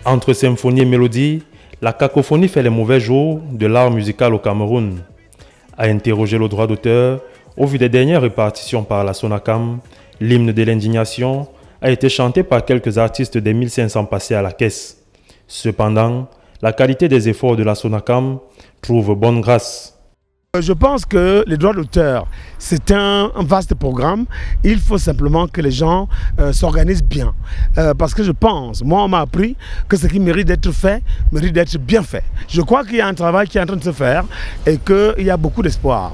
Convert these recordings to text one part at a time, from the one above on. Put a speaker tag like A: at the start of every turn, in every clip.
A: Entre symphonie et mélodie, la cacophonie fait les mauvais jours de l'art musical au Cameroun. A interroger le droit d'auteur, au vu des dernières répartitions par la Sonacam, l'hymne de l'indignation a été chanté par quelques artistes des 1500 passés à la caisse. Cependant, la qualité des efforts de la Sonacam trouve bonne grâce.
B: Je pense que les droits d'auteur, c'est un vaste programme. Il faut simplement que les gens s'organisent bien. Parce que je pense, moi on m'a appris que ce qui mérite d'être fait, mérite d'être bien fait. Je crois qu'il y a un travail qui est en train de se faire et qu'il y a beaucoup d'espoir.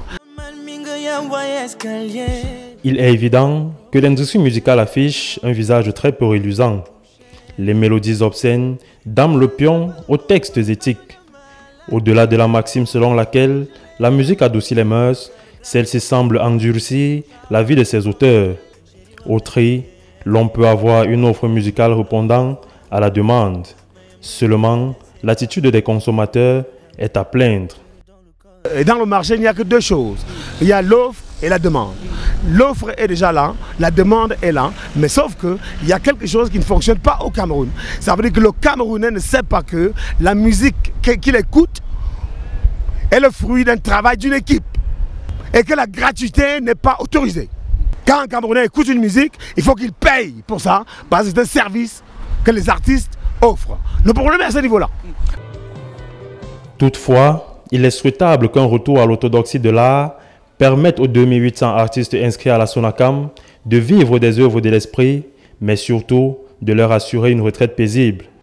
A: Il est évident que l'industrie musicale affiche un visage très peu reluisant. Les mélodies obscènes dament le pion aux textes éthiques. Au-delà de la maxime selon laquelle la musique adoucit les mœurs, celle-ci semble endurcir la vie de ses auteurs. Au tri, l'on peut avoir une offre musicale répondant à la demande. Seulement, l'attitude des consommateurs est à plaindre.
B: Et dans le marché, il n'y a que deux choses. Il y a l'offre et la demande. L'offre est déjà là, la demande est là, mais sauf qu'il y a quelque chose qui ne fonctionne pas au Cameroun. Ça veut dire que le Camerounais ne sait pas que la musique qu'il écoute est le fruit d'un travail d'une équipe et que la gratuité n'est pas autorisée. Quand un Camerounais écoute une musique, il faut qu'il paye pour ça, parce que c'est un service que les artistes offrent. Le problème est à ce niveau-là.
A: Toutefois, il est souhaitable qu'un retour à l'orthodoxie de l'art permette aux 2800 artistes inscrits à la Sonacam de vivre des œuvres de l'esprit, mais surtout de leur assurer une retraite paisible.